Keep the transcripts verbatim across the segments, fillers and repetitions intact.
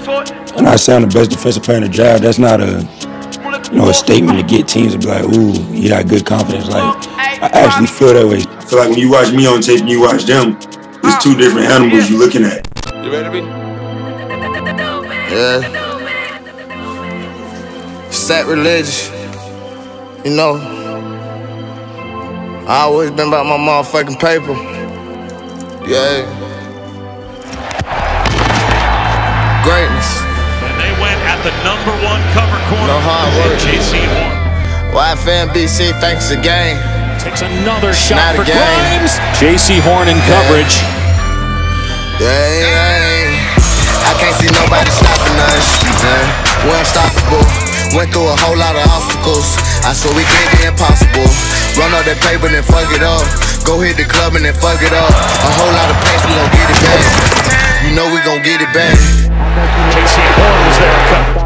I'm not saying I'm the best defensive player in the draft. That's not a, you know, a statement to get teams to be like, ooh, you got good confidence. Like, I actually feel that way. I feel like when you watch me on tape and you watch them, it's two different animals you're looking at. You ready to be? Yeah. Sacrilegious. You know, I always been about my motherfucking paper. Yeah. Greatness. And they went at the number one cover corner. No hard work. Jaycee Horn. Y F N B C thanks again. Takes another shot Not for again. Grimes. Jaycee Horn in coverage. Yeah, yeah. I can't see nobody stopping us. Yeah. We're unstoppable. Went through a whole lot of obstacles. I swear we did the impossible. Run up that paper, then fuck it up. Go hit the club and then fuck it up. A whole lot of pace, we gon' get it back. You know we gon' get it back. Jaycee Horn was there.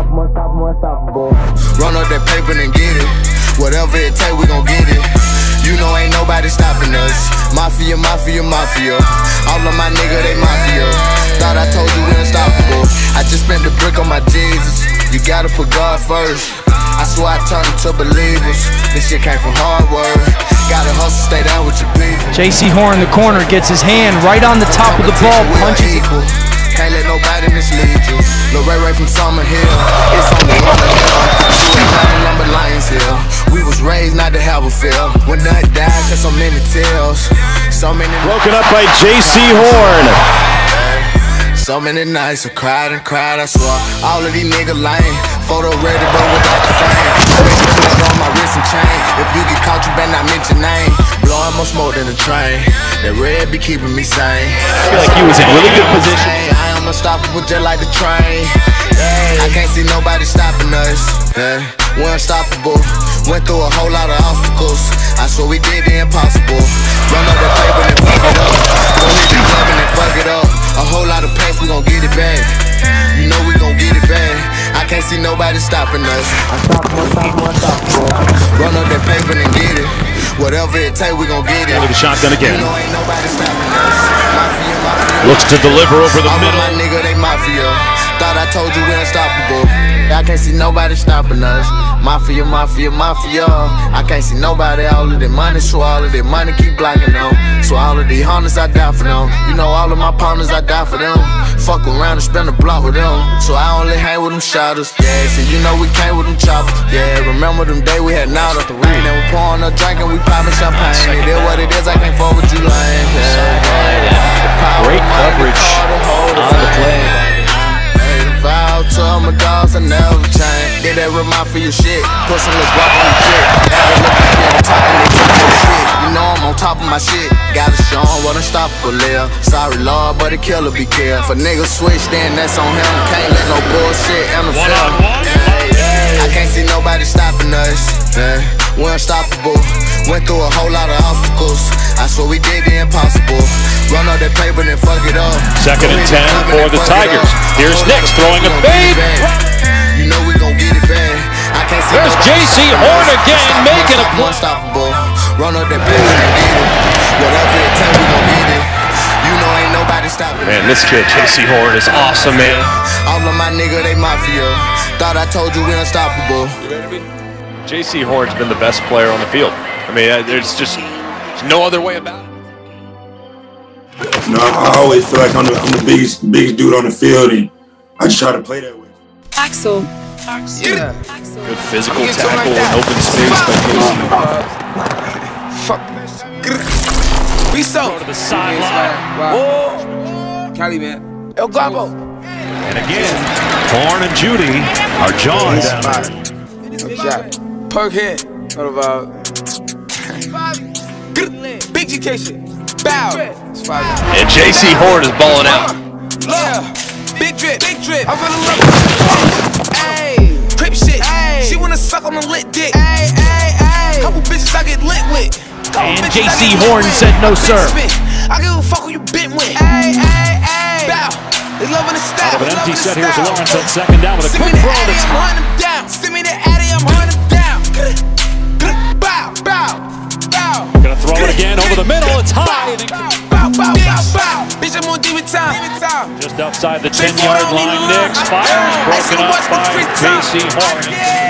Run up that paper and get it. Whatever it take, we gon' get it. You know ain't nobody stopping us. Mafia, mafia, mafia. All of my niggas, they mafia. Thought I told you we unstoppable. I just spent the brick on my Jesus. You gotta put God first. I swear I turned into believers. This shit came from hard work. Gotta hustle, stay down with your people. Jaycee Horn in the corner gets his hand right on the top of the ball, punches it. Can't let nobody mislead you. Lil Ray Ray from Summer Hill. It's on the run of hell. You ain't nothing number Lions Hill. We was raised not to have a feel. When none dies, there's so many tales. So many. Broken up by Jaycee Horn. So many nights I cried and cried, I swear. All of these niggas lame. Photo ready, but without the frame. Special clip on my wrist and chain. If you get caught, you better not mention name. Blowing more smoke than a train. That red be keeping me sane. I feel like he was in really good position. I am unstoppable just like the train. I can't see nobody stopping us. Yeah. We're unstoppable. Went through a whole lot of obstacles. I swear we did the impossible. Run up that paper and fuck it up. Go hit the club and then fuck it up. A whole lot of pace, we gon' get it back. You know we gon' get it back. I can't see nobody stopping us. Unstoppable, unstoppable, unstoppable. Run up that paper and get it. Whatever it take, we gon' get it. Into the shotgun again. You know ain't nobody stopping us. Mafia, mafia. Looks to deliver over the All middle. All my nigga, they mafia. Thought I told you we unstoppable. I can't see nobody stopping us. Mafia, mafia, mafia. I can't see nobody. All of their money, so all of their money keep blocking them. So all of these hunters, I die for them. You know all of my partners, I die for them. Fuck around and spend a block with them. So I only hang with them shotters. Yeah, so you know we came with them choppers. Yeah, remember them days we had nada. And then we pouring up drinking, we popping champagne. It is what it is, I can't fuck with you lame. Yeah, yeah. Great coverage on the play. Vow to all my dogs, I never change. Did that remind for your shit. Put some little guap on the chick. Had a look at me on top of the shit. You know I'm on top of my shit. Gotta show 'em what unstoppable live. Sorry Lord, but the killer be killed. If a nigga switch, then that's on him. Can't let no bullshit interfere. I can't see nobody stopping us. Yeah. We're unstoppable. Went through a whole lot of obstacles. I swear we did the impossible. Run up that paper and fuck it up. Second and ten for the Tigers. Here's Nick throwing a fade. You know we gon' get it back. I can't see. There's Jaycee Horn again making a play. Unstoppable. Run up that paper and get it. Whatever it takes, we gon' get it. You know ain't nobody stopping. Man, this kid Jaycee Horn is awesome, man. All of my niggas, they mafia. Thought I told you we unstoppable. Jaycee Horn's been the best player on the field. I mean, there's just there's no other way about it. No, I always feel like I'm the, I'm the biggest, biggest dude on the field, and I just try to play that way. Axel. Yeah. Good physical tackle in open space by Jaycee. Fuck this. We so. Go to the sideline. Whoa. Cali, man. El Gabo. And again, Horn and Judy are jawing down. Perk head. What about? Big G K shit. Bow. And Jaycee Horn is balling out. Yeah. Big drip. Big drip. I'm gonna love it. Hey. Crip shit. Ay. She wanna suck on the lit dick. Ay, ay, ay. Couple bitches I get lit with. And Jaycee Horn said no, sir. I give a fuck who you been with. Ay, ay, ay. Bow. They loving the style. Out of an empty set, here's Lawrence on second down with a quick throw that's high. Send me the Addy, I'm hunting him down. Bow, bow, bow. Gonna throw it again over the middle, it's high. Bow, bow, bow, bow. Bitch, I'm on D Demon time. Just outside the ten-yard line, Nix fires, broken up by Jaycee Horn.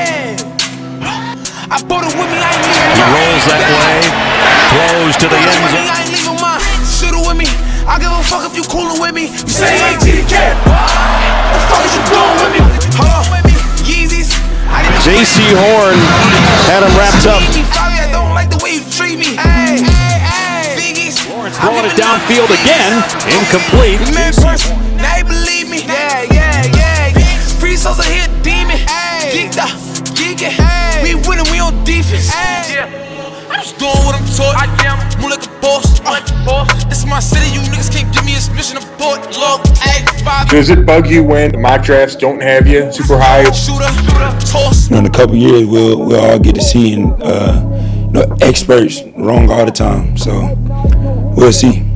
I bought it with me, I ain't leaving. He rolls that way, throws to the end zone. I ain't leaving mine. Shoot it with me. I give a fuck if you coolin' with me. You say you ain't T D K. The fuck is you doing with me? Hold on. Yeezys. Jaycee Horn had him wrapped up. I don't like the way you treat me. Hey, hey, hey. Biggies. Lawrence throwing it downfield again. Incomplete. Now you believe me. Yeah, yeah, yeah. Free souls are here, demon. Geeked up, geeking. We winning, we on defense. I'm just doing what I'm taught. I am. Move like a boss. Uh, this is my city. You niggas can't give me a mission of port. Look, eight, five. Does it bug you when the mock drafts don't have you super high? Shooter, toss. You know, in a couple years, we'll we'll all get to see and uh, you know, experts wrong all the time. So we'll see.